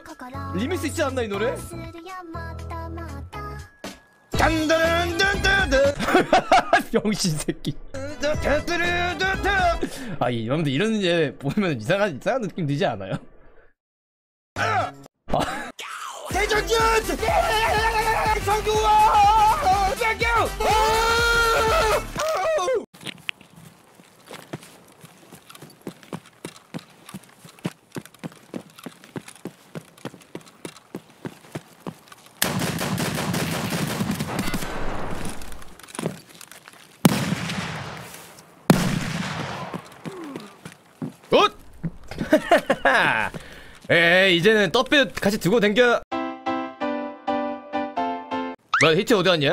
리믹스 있지 않나 이 노래? 딴딴딴딴딴 병신 새끼. 아, 여러분들 이런 이제 보면 이상한 느낌 들지 않아요? 대전준! 성규와! 땡큐! 굿! 에이, 이제는 떡배 같이 두고 댕겨. 뭐야, 히트 어디 갔냐?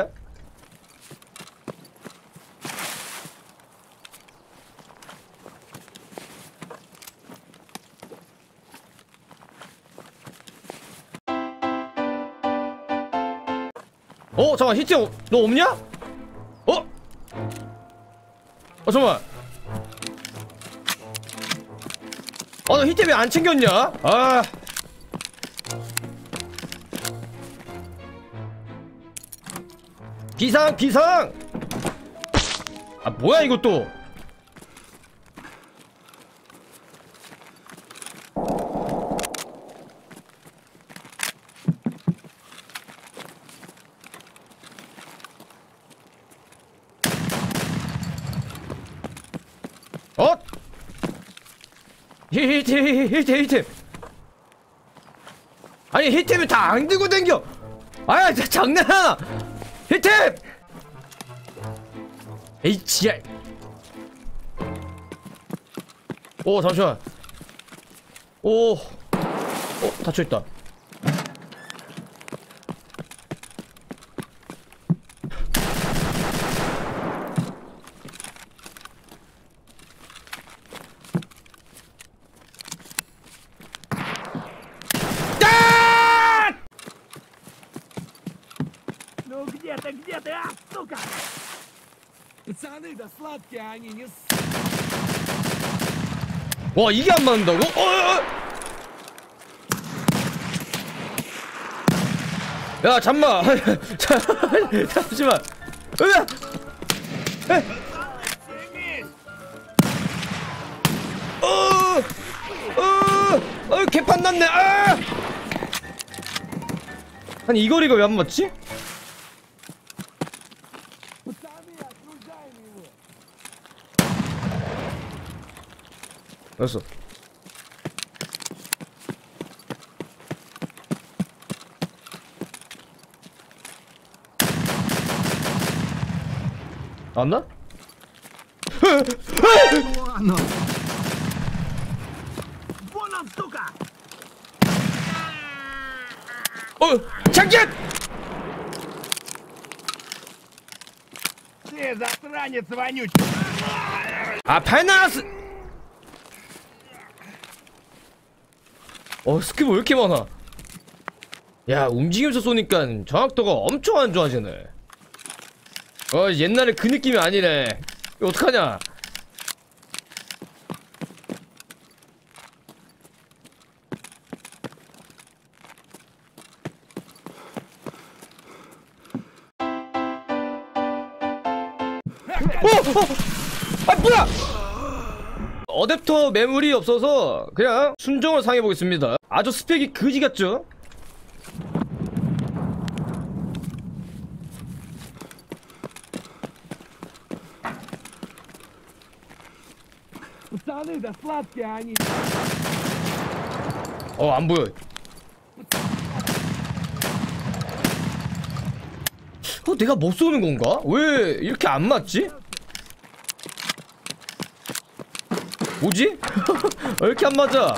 잠깐, 히트 너 없냐? 잠깐만. 너 히트 왜 안 챙겼냐? 아. 비상! 아, 뭐야, 이것도! 히트! 아니, 히트면 다 안 들고 댕겨! 아, 장난하나! 히트! HR. 잠시만. 닫혀있다. Ну где ты, а, сука! Пацаны, да сладкие они, не 와, 이게 안 맞는다고? 야, 잠만. 잠시만. 개판 났네. 아니, 이 거리가 왜 안 맞지? 알았어. 안 나? 장전! Ты засранец вонючий! 아, 발 나왔어! 스킵 왜 이렇게 많아? 야, 움직이면서 쏘니까 정확도가 엄청 안 좋아지네. 옛날에 그 느낌이 아니네. 이거 어떡하냐? 아, 뭐야! 어댑터 매물이 없어서 그냥 순정을 사용해보겠습니다. 아주 스펙이 그지 같죠? Пацаны, да сладкие они! 안 보여. 내가 못 쏘는 건가? 왜 이렇게 안 맞지? 뭐지? 왜 이렇게 안 맞아?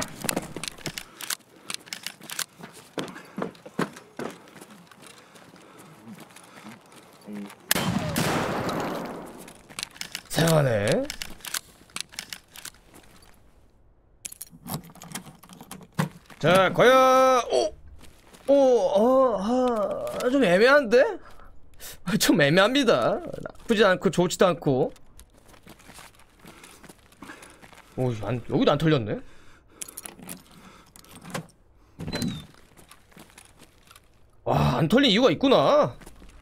이상하네. 자, 과연 좀 애매한데? 좀 애매합니다. 나쁘지 않고 좋지도 않고. 여기도 안 털렸네. 안 털린 이유가 있구나.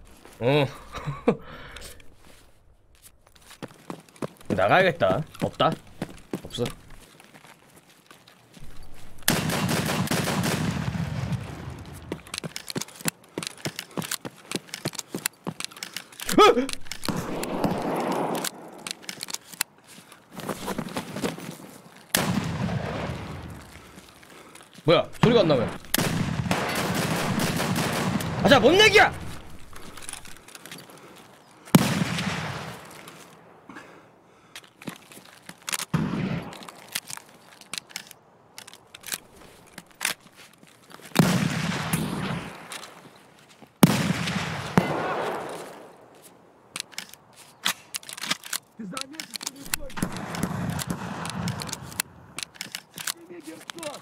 나가야겠다. 없다. 없어. 뭐야, 소리가 안 나면. 아자, 뭔 얘기야! Ты заметишь, что не точно. Сними герцог.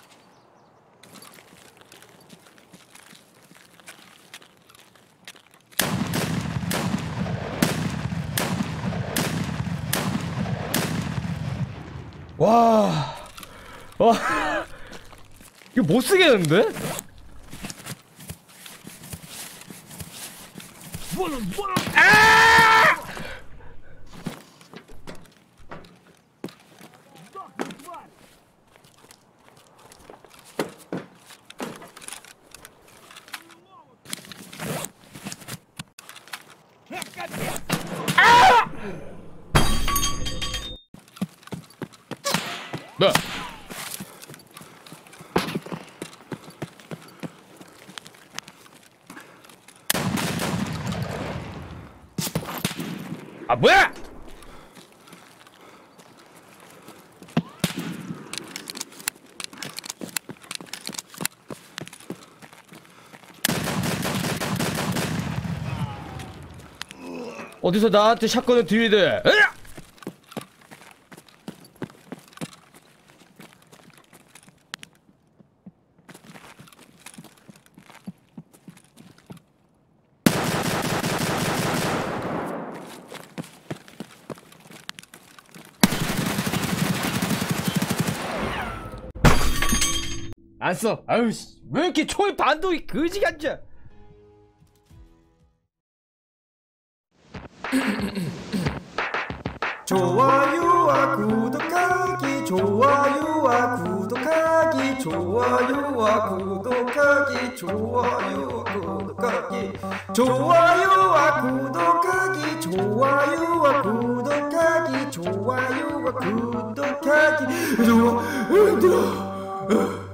와, 와, 이거 못 쓰겠는데? Вон он, вон он! Сдохни, тварь! Капец! 네. 아, 뭐야! 어디서 나한테 샷건을 들이대? 으악! 안 써. 아유, 씨. 왜 이렇게 총의 반동이 거지 같냐? 좋아요와 구독하기 좋아요와 구독하기 좋아요와 구독하기 좋아요와 구독하기 좋아요와 구독하기 좋아요와 구독하기 좋아요와 구독하기 좋아 힘들어